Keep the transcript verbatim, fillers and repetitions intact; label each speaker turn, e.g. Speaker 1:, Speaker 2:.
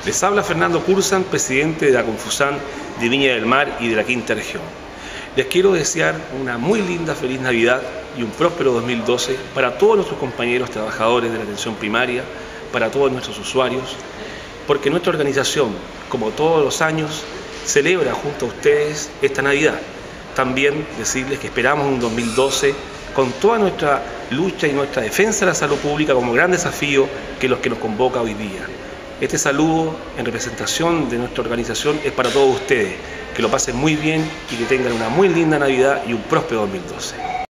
Speaker 1: Les habla Fernando Curzan, presidente de la Confusán de Viña del Mar y de la Quinta Región. Les quiero desear una muy linda feliz Navidad y un próspero dos mil doce para todos nuestros compañeros trabajadores de la atención primaria, para todos nuestros usuarios, porque nuestra organización, como todos los años, celebra junto a ustedes esta Navidad. También decirles que esperamos un dos mil doce con toda nuestra lucha y nuestra defensa de la salud pública como gran desafío que los que nos convoca hoy día. Este saludo en representación de nuestra organización es para todos ustedes. Que lo pasen muy bien y que tengan una muy linda Navidad y un próspero dos mil doce.